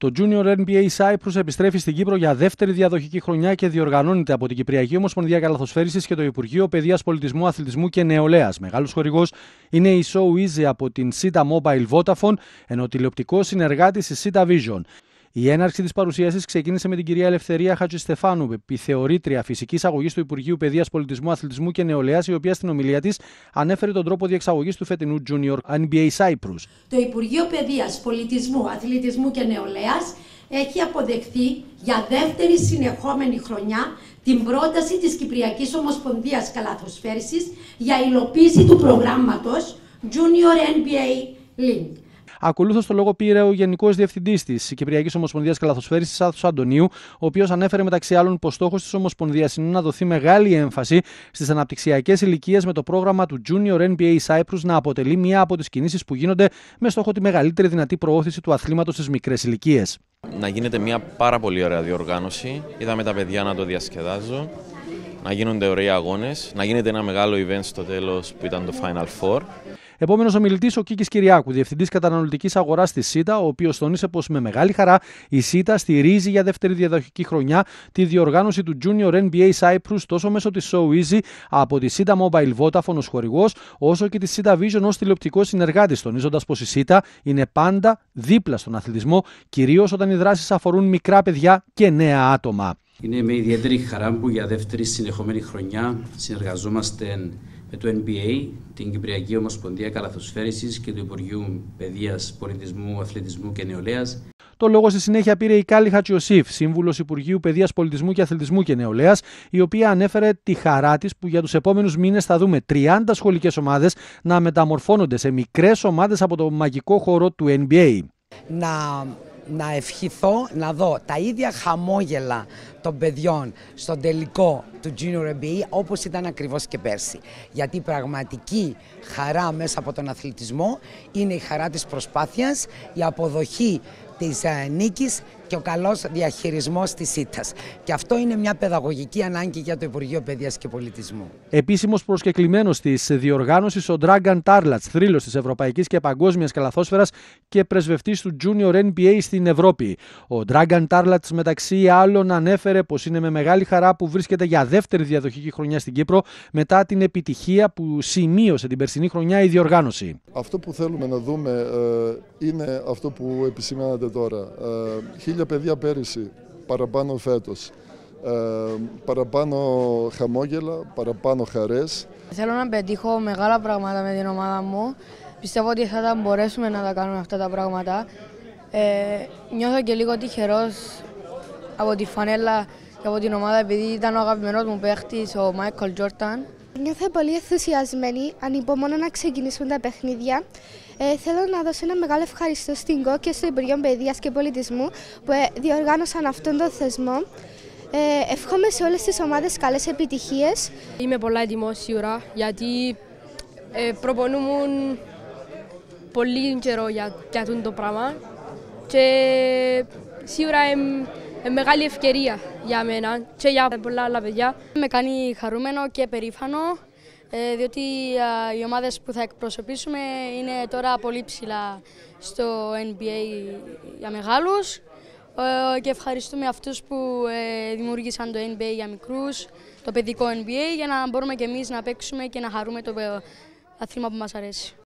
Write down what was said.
Το Junior NBA Cyprus επιστρέφει στην Κύπρο για δεύτερη διαδοχική χρονιά και διοργανώνεται από την Κυπριακή Ομοσπονδία Καλαθοσφαίρισης και το Υπουργείο Παιδείας, Πολιτισμού, Αθλητισμού και Νεολαίας. Μεγάλος χορηγός είναι η So Easy από την SITA Mobile Vodafone, ενώ τηλεοπτικός συνεργάτης η SITA Vision. Η έναρξη της παρουσίασης ξεκίνησε με την κυρία Ελευθερία Χατζηστεφάνου, επιθεωρήτρια φυσικής αγωγής του Υπουργείου Παιδείας, Πολιτισμού, Αθλητισμού και Νεολαίας, η οποία στην ομιλία της ανέφερε τον τρόπο διεξαγωγής του φετινού Junior NBA Cyprus. Το Υπουργείο Παιδείας, Πολιτισμού, Αθλητισμού και Νεολαίας έχει αποδεχθεί για δεύτερη συνεχόμενη χρονιά την πρόταση της Κυπριακής Ομοσπονδίας Καλαθοσφαίρισης για υλοποίηση του προγράμματος Junior NBA Link. Ακολούθως το λόγο πήρε ο Γενικός Διευθυντής της Κυπριακής Ομοσπονδίας Καλαθοσφαίρισης, Άθος Αντωνίου, ο οποίος ανέφερε μεταξύ άλλων πως στόχος της Ομοσπονδίας είναι να δοθεί μεγάλη έμφαση στις αναπτυξιακές ηλικίες, με το πρόγραμμα του Junior NBA Cyprus να αποτελεί μία από τις κινήσεις που γίνονται με στόχο τη μεγαλύτερη δυνατή προώθηση του αθλήματος στις μικρές ηλικίες. Να γίνεται μια πάρα πολύ ωραία διοργάνωση. Είδαμε τα παιδιά να το διασκεδάζουν, να γίνονται ωραίοι αγώνες, να γίνεται ένα μεγάλο event στο τέλος που ήταν το Final Four. Επόμενος ομιλητής ο Κίκης Κυριάκου, διευθυντής καταναλωτικής αγοράς της SITA, ο οποίος τόνισε πως με μεγάλη χαρά η SITA στηρίζει για δεύτερη διαδοχική χρονιά τη διοργάνωση του Junior NBA Cyprus τόσο μέσω της So Easy από τη SITA Mobile Vodafone ως χορηγός, όσο και τη SITA Vision ως τηλεοπτικός συνεργάτης, τονίζοντας πως η SITA είναι πάντα δίπλα στον αθλητισμό, κυρίως όταν οι δράσεις αφορούν μικρά παιδιά και νέα άτομα. Είναι με ιδιαίτερη χαρά που για δεύτερη συνεχόμενη χρονιά συνεργαζόμαστε με το NBA, την Κυπριακή Ομοσπονδία Καλαθοσφαίρισης και του Υπουργείου Παιδείας, Πολιτισμού, Αθλητισμού και Νεολαίας. Το λόγο στη συνέχεια πήρε η Κάλλη Χατσιοσήφ, σύμβουλος Υπουργείου Παιδείας, Πολιτισμού και Αθλητισμού και Νεολαίας, η οποία ανέφερε τη χαρά της που για τους επόμενους μήνες θα δούμε 30 σχολικές ομάδες να μεταμορφώνονται σε μικρές ομάδες από το μαγικό χώρο του NBA. Να ευχηθώ να δω τα ίδια χαμόγελα των παιδιών στον τελικό του Junior NBA όπως ήταν ακριβώς και πέρσι. Γιατί η πραγματική χαρά μέσα από τον αθλητισμό είναι η χαρά της προσπάθειας, η αποδοχή της νίκης και ο καλός διαχειρισμός της ήττας. Και αυτό είναι μια παιδαγωγική ανάγκη για το Υπουργείο Παιδείας και Πολιτισμού. Επίσημος προσκεκλημένος της διοργάνωσης ο Dragan Tarlats, θρύλος της ευρωπαϊκής και παγκόσμιας καλαθόσφαιρας και πρεσβευτής του Junior NBA στην Ευρώπη. Ο Dragan Tarlats μεταξύ άλλων ανέφερε πως είναι με μεγάλη χαρά που βρίσκεται για δεύτερη διαδοχική χρονιά στην Κύπρο μετά την επιτυχία που σημείωσε την περσινή χρονιά η διοργάνωση. Αυτό που θέλουμε να δούμε είναι αυτό που επισημαίνατε τώρα. 1000 παιδιά πέρυσι, παραπάνω φέτος. Παραπάνω χαμόγελα, παραπάνω χαρές. Θέλω να πετύχω μεγάλα πράγματα με την ομάδα μου. Πιστεύω ότι θα μπορέσουμε να τα κάνουμε αυτά τα πράγματα. Νιώθω και λίγο τυχερός από τη φανέλα και από την ομάδα, επειδή ήταν ο αγαπημένος μου παίχτης, ο Μάικλ Τζόρνταν. Νιώθω πολύ ενθουσιασμένη, ανυπομονώ να ξεκινήσουν τα παιχνίδια. Θέλω να δώσω ένα μεγάλο ευχαριστώ στην ΚΟ και στο Υπουργείο Παιδείας και Πολιτισμού που διοργάνωσαν αυτόν τον θεσμό. Εύχομαι σε όλες τις ομάδες καλές επιτυχίες. Είμαι πολλά έτοιμος σίγουρα, γιατί προπονούμουν πολύ καιρό για αυτό το πράγμα και σίγουρα είναι μεγάλη ευκαιρία για μένα και για πολλά άλλα παιδιά. Με κάνει χαρούμενο και περήφανο, διότι οι ομάδες που θα εκπροσωπήσουμε είναι τώρα πολύ ψηλά στο NBA για μεγάλους και ευχαριστούμε αυτούς που δημιούργησαν το NBA για μικρούς, το παιδικό NBA, για να μπορούμε και εμείς να παίξουμε και να χαρούμε το άθλημα που μας αρέσει.